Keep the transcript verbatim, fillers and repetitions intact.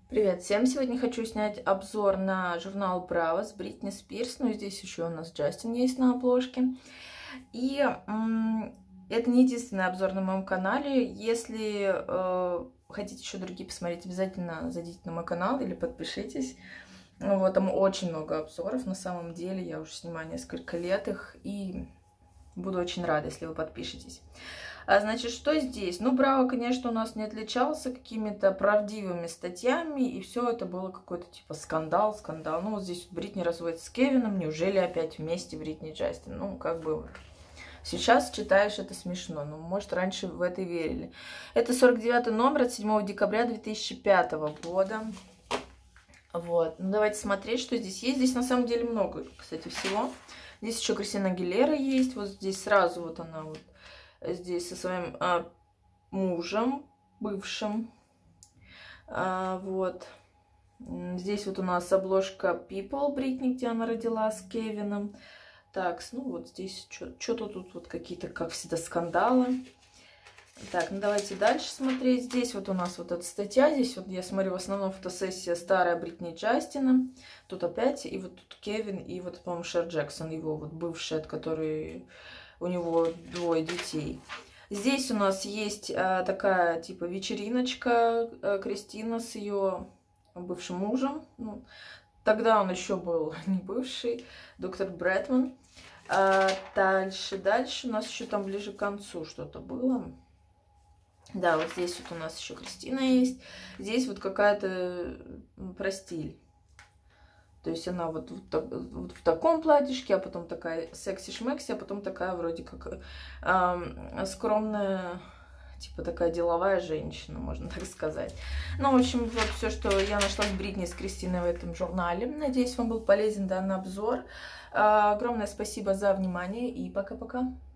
Привет всем! Сегодня хочу снять обзор на журнал Bravo с Бритни Спирс. Ну и здесь еще у нас Джастин есть на обложке. И м это не единственный обзор на моем канале. Если э, хотите еще другие посмотреть, обязательно зайдите на мой канал или подпишитесь. Вот, там очень много обзоров. На самом деле я уже снимаю несколько лет их и буду очень рада, если вы подпишетесь. А, значит, что здесь? Ну, Браво, конечно, у нас не отличался какими-то правдивыми статьями, и все это было какой-то типа скандал, скандал. Ну, вот здесь Бритни разводится с Кевином, неужели опять вместе Бритни и Джастин? Ну, как бы сейчас читаешь, это смешно, но, может, раньше в это и верили. Это сорок девятый номер от седьмого декабря две тысячи пятого года. Вот, ну давайте смотреть, что здесь есть. Здесь на самом деле много, кстати, всего. Здесь еще Кристина Агилера есть, вот здесь сразу вот она вот здесь со своим а, мужем, бывшим. А, вот. Здесь вот у нас обложка People Бритни, где она родила с Кевином. Так, ну вот здесь что-то тут вот какие-то, как всегда, скандалы. Так, ну давайте дальше смотреть. Здесь вот у нас вот эта статья. Здесь вот я смотрю в основном фотосессия старая Бритни и Джастина. Тут опять, и вот тут Кевин, и вот, по-моему, Шер Джексон, его вот бывший, от которой у него двое детей. Здесь у нас есть а, такая типа вечериночка а, Кристина с ее бывшим мужем. Ну, тогда он еще был не бывший, доктор Брэдман. А, дальше, дальше у нас еще там ближе к концу что-то было. Да, вот здесь вот у нас еще Кристина есть. Здесь вот какая-то про стиль. То есть она вот, вот, так, вот в таком платьишке, а потом такая секси-шмекси, а потом такая вроде как э, скромная, типа такая деловая женщина, можно так сказать. Ну, в общем, вот все, что я нашла с Бритни и с Кристиной в этом журнале. Надеюсь, вам был полезен данный обзор. Э, огромное спасибо за внимание и пока-пока.